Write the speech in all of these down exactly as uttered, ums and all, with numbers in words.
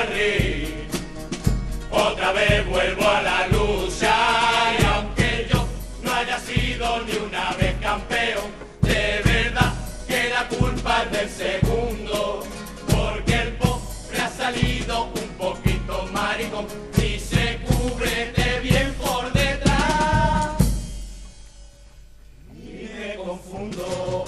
al ring. Otra vez vuelvo a la lucha y aunque yo no haya sido ni una vez campeón, de verdad que la culpa es del segundo, porque el pobre ha salido un poquito maricón y se cubre de bien por detrás y me confundo.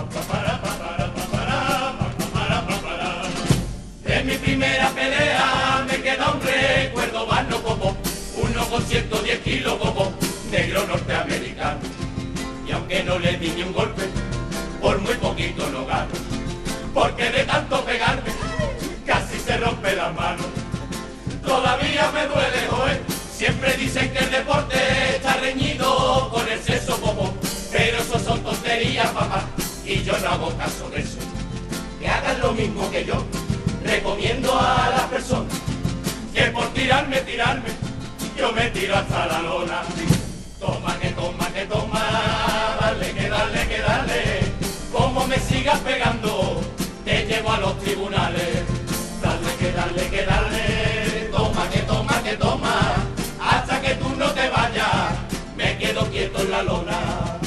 De mi primera pelea me queda un recuerdo vano como uno con ciento diez kilos como negro norteamericano, y aunque no le di ni un golpe, por muy poquito no gano, porque de tanto pegarme casi se rompe la mano. Todavía me duele, joder, siempre dicen que el deporte está reñido con el sexo como, pero eso son tonterías, papá, y yo no hago caso de eso. Que hagan lo mismo que yo. Recomiendo a las personas que por tirarme, tirarme, yo me tiro hasta la lona. Toma, que toma, que toma, dale, que dale, que dale. Como me sigas pegando, te llevo a los tribunales. Dale, que dale, que dale. Toma, que toma, que toma. Hasta que tú no te vayas, me quedo quieto en la lona.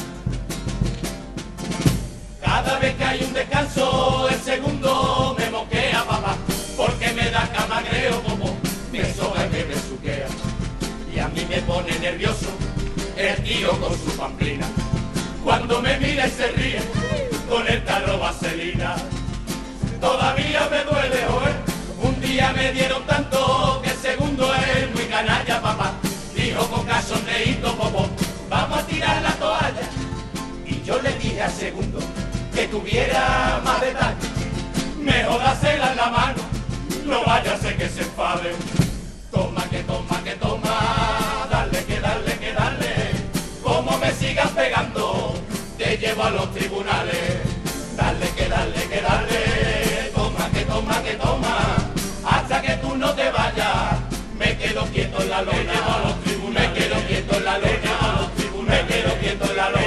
Cada vez que hay un descanso, el segundo me moquea, papá, porque me da camagreo como me soga y me besuquea. Y a mí me pone nervioso el tío con su pamplina, cuando me mira y se ríe con el tarro vaselina. Todavía me duele, joder, un día me dieron tanto que el segundo es muy canalla, papá. Dijo con cachondeíto, popo, vamos a tirar la toalla. Y yo le dije al segundo que tuviera más detalle, mejor dársela en la mano, no vaya a ser que se enfade. Toma, que toma, que toma, dale, que dale, que dale. Como me sigas pegando, te llevo a los tribunales. Dale, que dale, que dale. Toma, que toma, que toma. Hasta que tú no te vayas, me quedo quieto en la lona. Me llevo a los tribunales. Me quedo quieto en la lona. Me llevo a los tribunales. Me quedo quieto en la lona.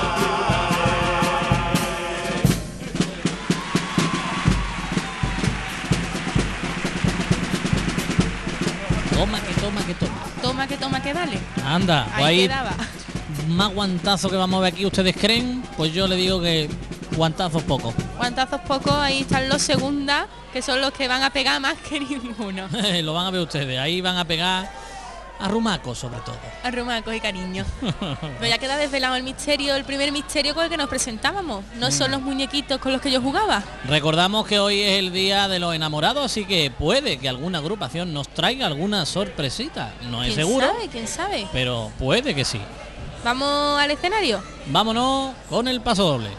Toma, que toma, que toma. Toma, que toma, que dale. Anda, pues ahí ahí quedaba. más guantazos que vamos a ver aquí, ¿ustedes creen? Pues yo le digo que guantazos pocos. Guantazos pocos, ahí están los segundas, que son los que van a pegar más que ninguno. Lo van a ver ustedes, ahí van a pegar a rumacos sobre todo. A rumacos y cariño. Pero ya queda desvelado el misterio, el primer misterio con el que nos presentábamos. No son los muñequitos con los que yo jugaba. Recordamos que hoy es el día de los enamorados, así que puede que alguna agrupación nos traiga alguna sorpresita. No es seguro. ¿Quién sabe? ¿Quién sabe? Pero puede que sí. ¿Vamos al escenario? Vámonos con el paso doble.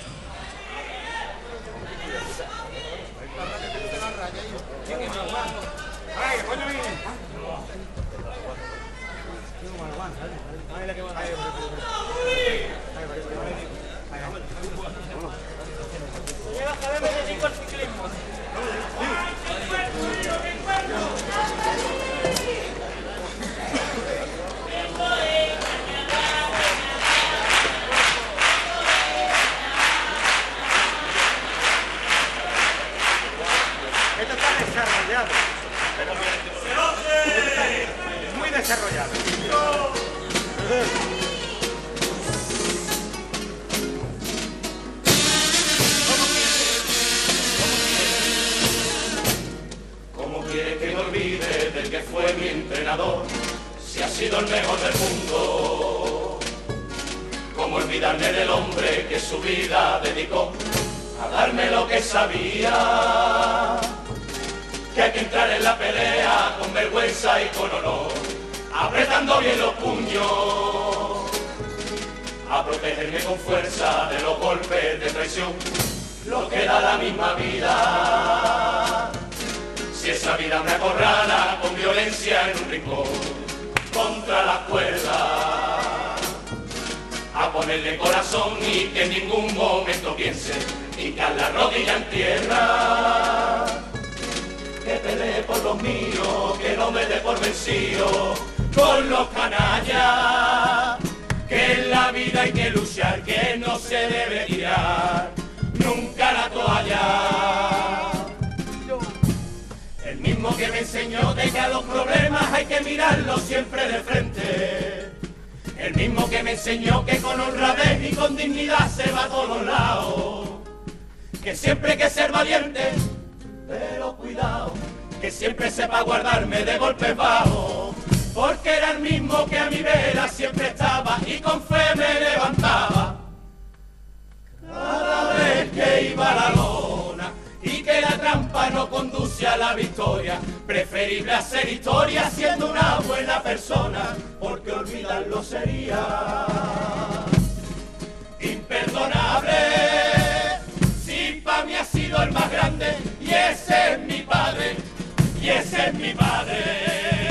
Esto está desarrollado. Muy desarrollado. ¿Cómo quiere que me olvide del que fue mi entrenador? Si ha sido el mejor del mundo. ¿Cómo olvidarme del hombre que su vida dedicó a darme lo que sabía? Que hay que entrar en la pelea con vergüenza y con honor, apretando bien los puños, a protegerme con fuerza de los golpes de traición, lo que da la misma vida. Si esa vida me acorrala con violencia en un rincón, contra la cuerda, a ponerle corazón y que en ningún momento piense hincar la rodilla en tierra. Que pelee por los míos, que no me dé por vencido con los canallas. Que en la vida hay que luchar, que no se debe tirar nunca la toalla. El mismo que me enseñó de que a los problemas hay que mirarlos siempre de frente. El mismo que me enseñó que con honradez y con dignidad se va a todos lados. Que siempre hay que ser valiente, pero cuidado, que siempre sepa guardarme de golpes bajos. Porque era el mismo que a mi vera siempre estaba y con fe me levantaba. Cada vez que iba a la lona y que la trampa no conduce a la victoria, preferible hacer historia siendo una buena persona, porque olvidarlo sería imperdonable. Si para mí ha sido el más grande y ese es mi padre, y ese es mi padre.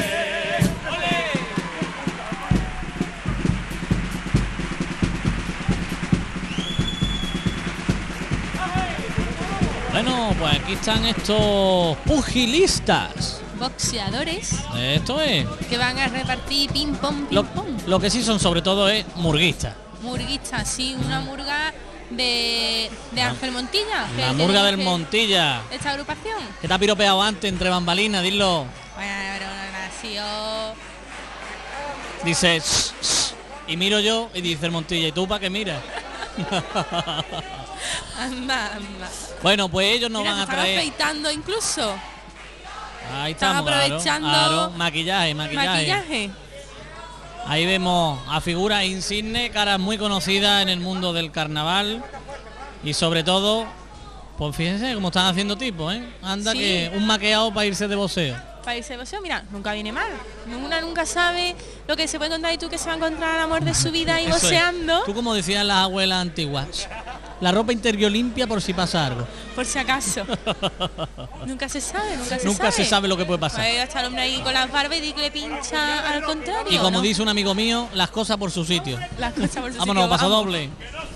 Bueno, pues aquí están estos pugilistas. Boxeadores. Esto es. Que van a repartir ping pong, ping Lo, pong. lo que sí son sobre todo es murguistas. Murguistas, sí, una murga de, de Ah, Ángel Montilla. que La es el que murga del dirige Montilla. Esta agrupación. Que te ha piropeado antes entre bambalinas, dilo. Bueno, pero nació. Dice, "Shh, shh", y miro yo y dice el Montilla, ¿y tú para qué miras? Anda, anda. Bueno, pues ellos nos Mira, van se a están traer. afeitando incluso. Ahí Están estamos, claro, aprovechando claro, maquillaje, maquillaje. Maquillaje. Ahí vemos a figuras insignes, caras muy conocidas en el mundo del carnaval. Y sobre todo, pues fíjense cómo están haciendo tipo, ¿eh? Anda Sí. que un maqueado para irse de boxeo. Para irse de boxeo, mira, nunca viene mal. Una nunca sabe lo que se puede encontrar y tú que se va a encontrar el amor de su vida y Eso es. boxeando. Tú como decían las abuelas antiguas, la ropa interior limpia por si pasa algo. Por si acaso. Nunca se sabe, nunca se Nunca sabe. se sabe lo que puede pasar. Ahí va a estar el hombre ahí con las barbas y que le pincha al contrario. Y como ¿no? dice un amigo mío, las cosas por su sitio. Las cosas por su Vámonos, sitio, paso vamos. doble.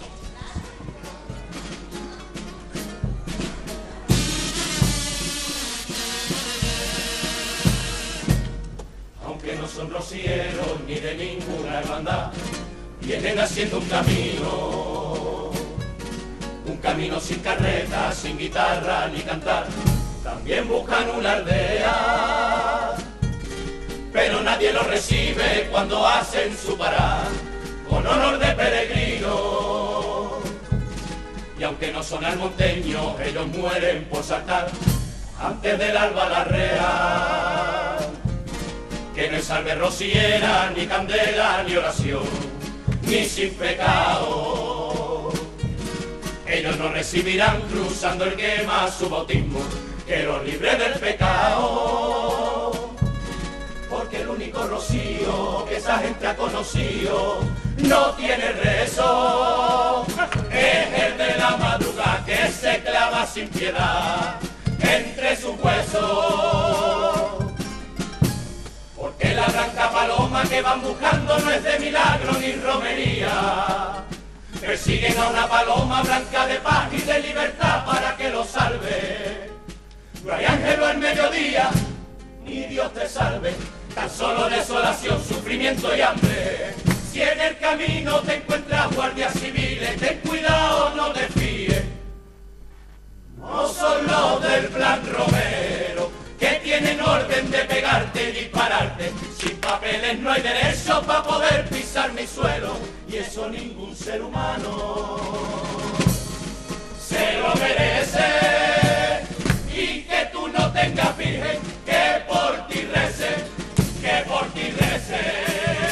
Aunque no son rocieros ni de ninguna hermandad, vienen haciendo un camino, un camino sin carreta, sin guitarra ni cantar. También buscan una aldea, pero nadie los recibe cuando hacen su parada, con honor de peregrino. Y aunque no son almonteños, ellos mueren por saltar antes del alba la rea. Que no es salve rociera, ni candela, ni oración, ni sin pecado. Ellos no recibirán cruzando el quema su bautismo, que los libre del pecado. Porque el único rocío que esa gente ha conocido no tiene rezo, es el de la madrugada que se clava sin piedad entre sus huesos. Porque la blanca paloma que van buscando no es de milagro ni romería. Persiguen a una paloma blanca de paz y de libertad para que lo salve. No hay ángel al mediodía, ni Dios te salve. Tan solo desolación, sufrimiento y hambre. Si en el camino te encuentras guardias civiles, ten cuidado, no te fíes. No son los del plan Romero, que tienen orden de pegarte y dispararte. Sin papeles no hay derecho para poder pisar mi suelo, y eso ningún ser humano se lo merece. Y que tú no tengas virgen, que por ti rece, que por ti rece.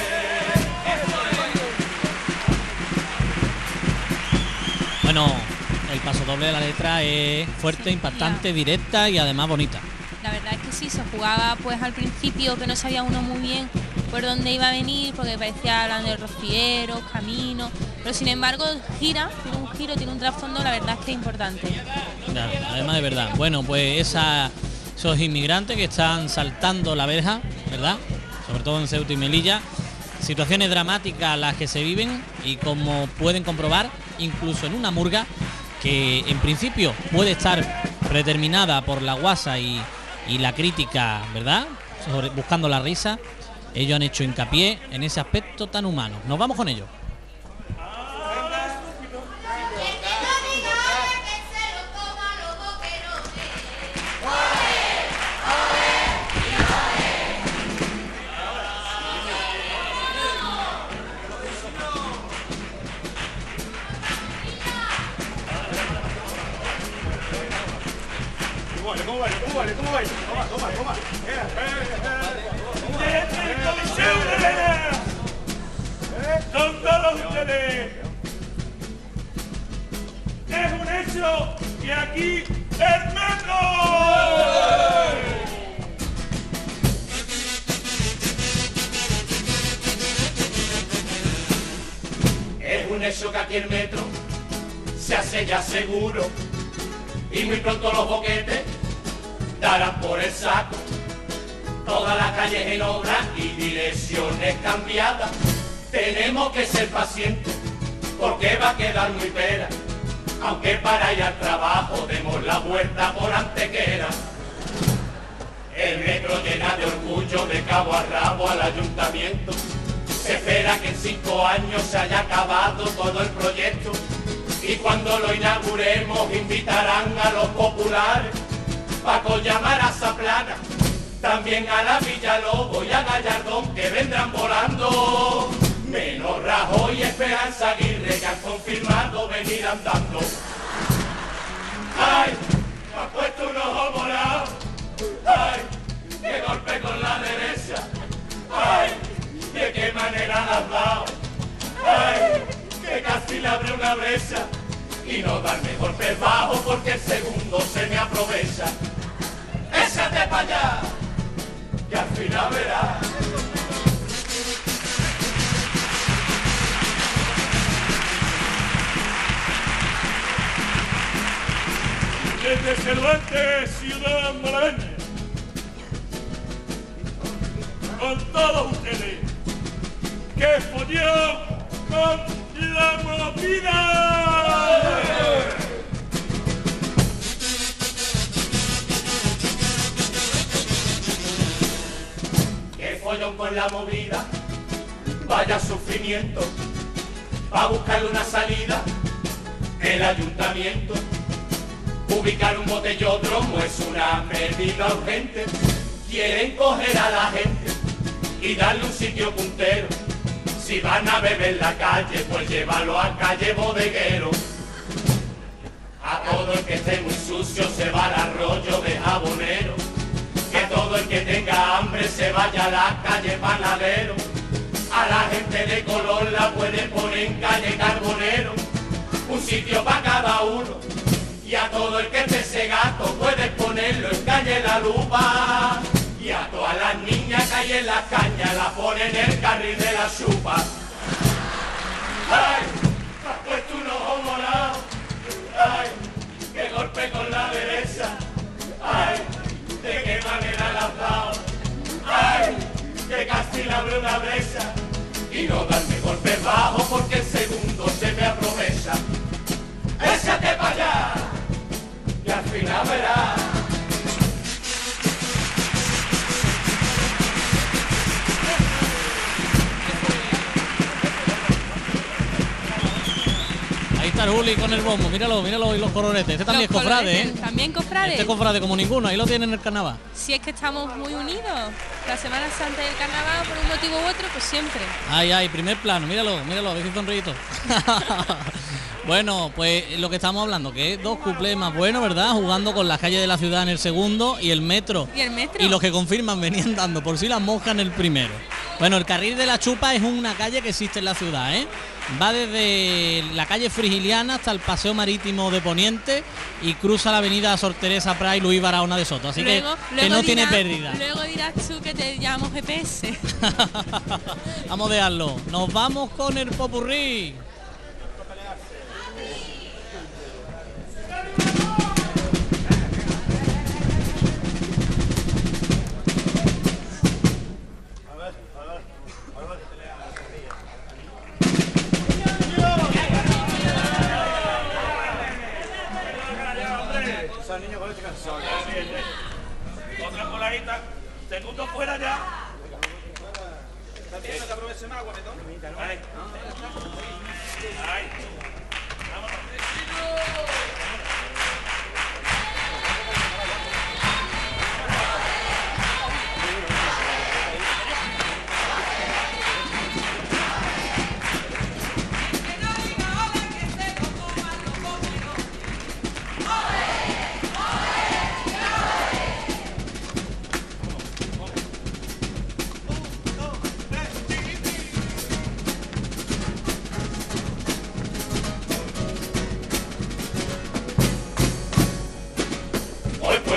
Bueno, el paso doble de la letra es fuerte, impactante, directa y además bonita. La verdad es que sí, se jugaba pues al principio que no sabía uno muy bien por dónde iba a venir, porque parecía hablando de rocieros, caminos, pero sin embargo gira, tiene un giro, tiene un trasfondo, la verdad es que es importante. Claro, además de verdad. Bueno, pues esa, esos inmigrantes que están saltando la verja, ¿verdad? Sobre todo en Ceuta y Melilla. Situaciones dramáticas las que se viven y como pueden comprobar, incluso en una murga que en principio puede estar predeterminada por la guasa y, y la crítica, ¿verdad? Sobre, buscando la risa, ellos han hecho hincapié en ese aspecto tan humano. Nos vamos con ello. vale, cómo vale, cómo vale, cómo vale. Toma, toma, toma. Eh, eh, eh. ¡Desde el Coliseo de Elena! ¡Con todos ustedes! ¡Es un hecho que aquí el metro! Es un hecho que aquí el metro se hace ya seguro y muy pronto los boquetes darán por el saco. Todas las calles en obra y direcciones cambiadas. Tenemos que ser pacientes porque va a quedar muy pera. Aunque para ir al trabajo demos la vuelta por Antequera. El metro llena de orgullo de cabo a rabo al ayuntamiento. Se espera que en cinco años se haya acabado todo el proyecto. Y cuando lo inauguremos invitarán a los populares para llamar a Zaplana, también a la Villalobos y a Gallardón que vendrán volando. Menos Rajoy y Esperanza Aguirre que han confirmado venir andando. ¡Ay! Me ha puesto un ojo morado. ¡Ay! ¡Qué golpe con la derecha! ¡Ay! ¿De qué manera la has dado? ¡Ay! Que casi le abre una brecha y no darme golpes bajos porque el segundo se me aprovecha. ¡Échate para allá! Que al final verás. Desde Cervantes, ciudad malagueña, con todos ustedes, que follón con la movida. Que follón con la movida, vaya sufrimiento, va a buscarle una salida, el ayuntamiento. Ubicar un botellódromo es una medida urgente. Quieren coger a la gente y darle un sitio puntero. Si van a beber en la calle, pues llévalo a calle Bodeguero. A todo el que esté muy sucio se va al arroyo de Jabonero. Que todo el que tenga hambre se vaya a la calle Panadero. A la gente de color la puede poner en calle Carbonero. Un sitio para cada uno. Y a todo el que esté ese gato puedes ponerlo en calle La Lupa. Y a todas las niñas que hay en las cañas la ponen en el carril de la chupa. ¡Ay! Me has puesto un ojo morado. ¡Ay! ¡Qué golpe con la derecha! ¡Ay! ¿De qué manera la has dado? ¡Ay! Que casi le abre una brecha. Y no darme golpes bajos porque el segundo se me aprovecha. ¡Échate para allá! Y al final verás. Ahí está el Juli con el bombo, míralo, míralo y los coronetes. Este también es Los cofrade, ¿eh? coloretes, También cofrade. Este cofrade como ninguno, ahí lo tienen en el carnaval. Si es que estamos muy unidos. La Semana Santa y el carnaval, por un motivo u otro, pues siempre. Ay, ay, primer plano, míralo, míralo, a ver si sonrito. Bueno, pues lo que estamos hablando, que es dos cuplés más buenos, ¿verdad? Jugando con las calles de la ciudad en el segundo y el metro. Y el metro. Y los que confirman venían dando por si las moscas en el primero. Bueno, el carril de la Chupa es una calle que existe en la ciudad, ¿eh? Va desde la calle Frigiliana hasta el Paseo Marítimo de Poniente y cruza la avenida Sor Teresa Prat y Luis Barahona de Soto. Así luego, que, luego que no dirás, tiene pérdida. Luego dirás tú que te llamo G P S. Vamos a dejarlo. Nos vamos con el popurrí. Otra coladita, segundo fuera ya. También no te aproveches más, guapetón. Ahí. Ahí. Vámonos.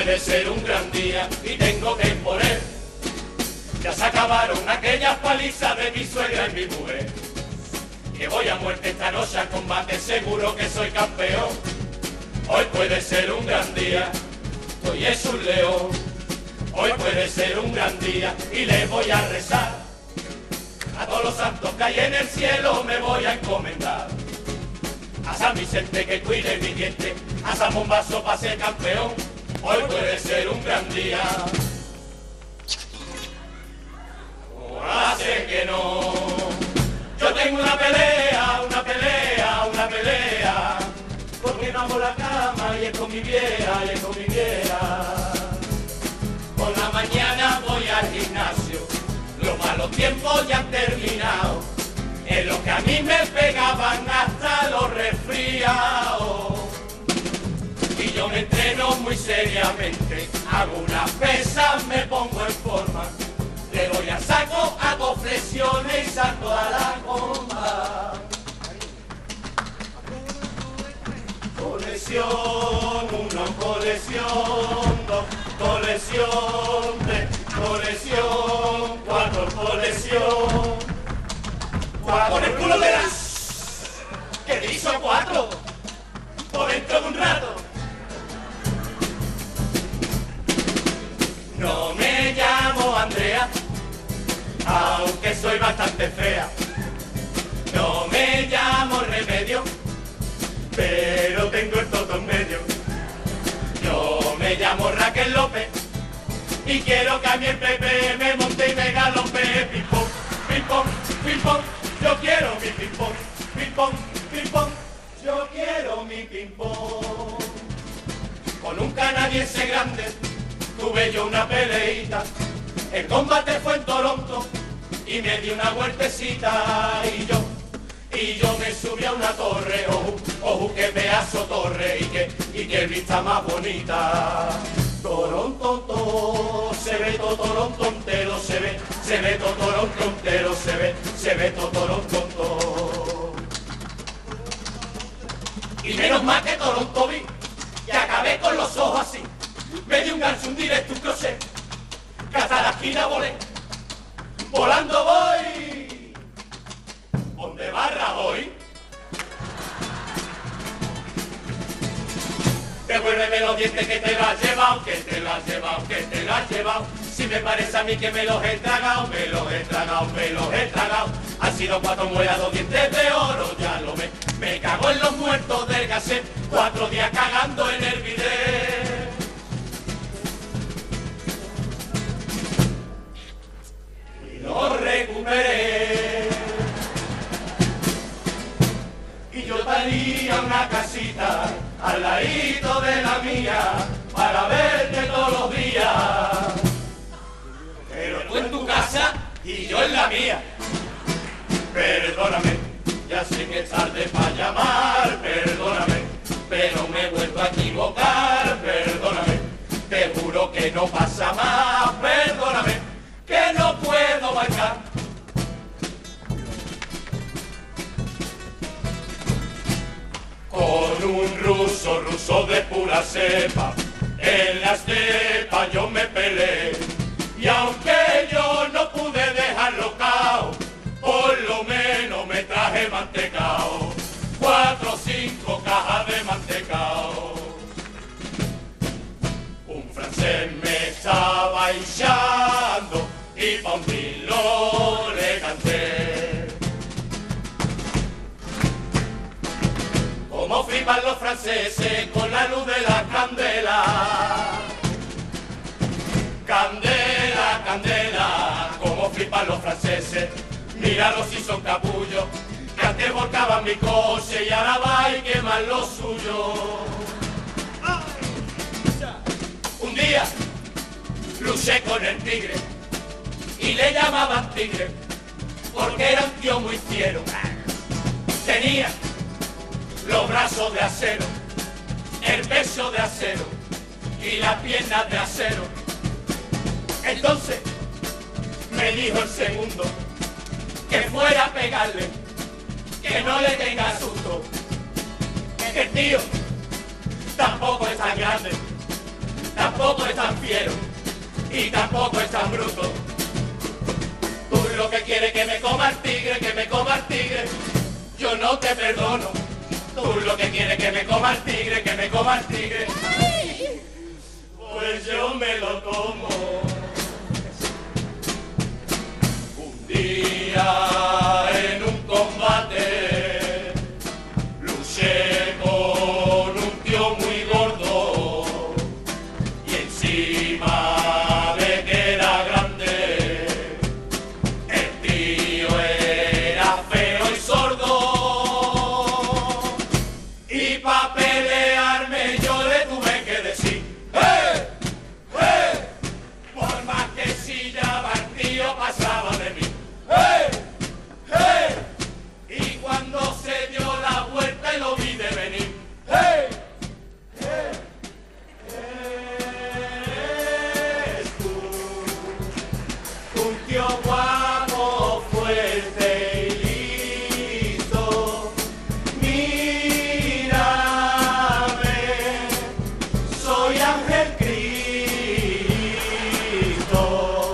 puede ser un gran día y tengo que imponer. Ya se acabaron aquellas palizas de mi suegra y mi mujer. Que voy a muerte esta noche a combate, seguro que soy campeón. Hoy puede ser un gran día, hoy es un león. Hoy puede ser un gran día y le voy a rezar. A todos los santos que hay en el cielo me voy a encomendar. A San Vicente que cuide mi diente, a San Bombazo para ser campeón. Hoy puede ser un gran día. Ahora sé que no. Yo tengo una pelea, una pelea, una pelea. Porque no hago la cama y es con mi vieja, y es con mi vieja. Por la mañana voy al gimnasio. Los malos tiempos ya han terminado. En los que a mí me pegaban hasta los resfriados. Y yo me entreno muy seriamente. Hago unas pesas, me pongo en forma. Le doy al saco, hago flexiones y saco a la comba. Colección uno, colección dos, colección tres, colección cuatro, colección cuatro. Por el culo de las que te hizo cuatro por dentro de un rato. No me llamo Andrea, aunque soy bastante fea. No me llamo Remedio, pero tengo el toto en medio. Yo me llamo Raquel López y quiero que a mí el Pepe me monte y me galope. Ping pong, ping pong, ping pong, yo quiero mi ping pong, ping pong, ping pong, yo quiero mi ping pong. Con un canadiense grande tuve yo una peleita, el combate fue en Toronto y me di una vueltecita y yo, y yo me subí a una torre, ojo, ojo, qué pedazo torre y que, y que vista más bonita. Toronto, to, se ve todo Toronto entero, se ve, se ve todo Toronto entero, se ve, se ve todo Toronto entero. Y menos mal que Toronto vi, y acabé con los ojos así. Me di un gancho, un directo, un crochet, que hasta la esquina volé, volando voy. ¿Dónde va Rajoy? Devuélveme los dientes que te lo has llevado, que te lo has llevado, que te lo has llevado. Si me parece a mí que me los he tragado, me los he tragado, me los he tragado. Han sido cuatro muelas, dos dientes de oro, ya lo ves. Me cago en los muertos del gasé, cuatro días cagando en el bidet. Lo recuperé y yo tenía una casita al ladito de la mía para verte todos los días, pero tú en tu casa y yo en la mía. Perdóname, ya sé que es tarde para llamar, perdóname, pero me he vuelto a equivocar, perdóname, te juro que no pasa más, perdóname, que no puedo marcar. Con un ruso, ruso de pura cepa, en la estepa yo me peleé. Y aunque yo no pude dejarlo cao, por lo menos me traje mantecao, cuatro o cinco cajas de mantecao. Un francés me estaba hinchando y pa' un vino le canté. Como flipan los franceses con la luz de la candela. Candela, candela, como flipan los franceses. Míralos si son capullos, que antes volcaban mi coche y ahora va y queman lo suyo. Un día luché con el tigre y le llamaban tigre porque era un tío muy fiero. Tenía los brazos de acero, el pecho de acero y las piernas de acero. Entonces me dijo el segundo que fuera a pegarle, que no le tenga susto, que el tío tampoco es tan grande, tampoco es tan fiero y tampoco es tan bruto. Tú lo que quieres que me coma el tigre, que me coma el tigre, yo no te perdono. Tú lo que quieres que me coma el tigre, que me coma el tigre, pues yo me lo como. Un día en un combate luché con un tío muy gordo y encima de que era grande, el tío era feo y sordo. Y pa' pelearme yo le tuve que decir, ¡eh! ¡eh! Por más que si ya va el tío pasaba de mí. ¡Eh! ¡eh! Y cuando se dio la vuelta y lo vi de venir, ¡eh! ¡eh! Eres tú, un tío guapo, fuerte y listo. Mírame, soy Ángel Cristo.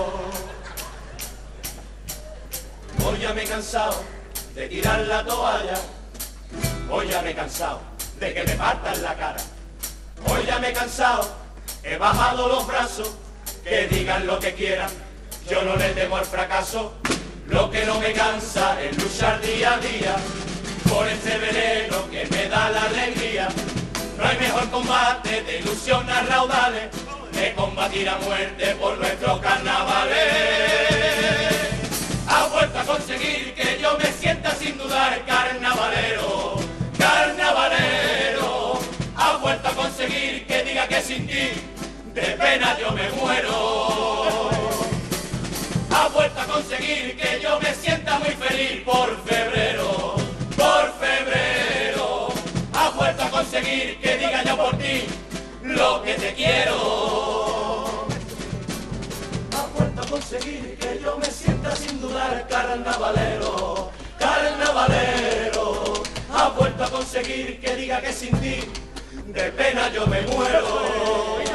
Hoy ya me he cansado de tirar la toalla. Hoy ya me he cansado de que me partan la cara. Hoy ya me he cansado, he bajado los brazos. Que digan lo que quieran, yo no le temo al fracaso. Lo que no me cansa es luchar día a día por este veneno que me da la alegría. No hay mejor combate de ilusión a raudales que combatir a muerte por nuestros carnavales. Ha vuelto a conseguir que yo me sienta sin dudar carnavalero, carnavalero. Ha vuelto a conseguir que diga que sin ti de pena yo me muero. Ha vuelto a conseguir que yo me sienta muy feliz por febrero, por febrero. Ha vuelto a conseguir que diga yo por ti lo que te quiero. Ha vuelto a conseguir que yo me sienta sin dudar carnavalero, carnavalero. Ha vuelto a conseguir que diga que sin ti de pena yo me muero.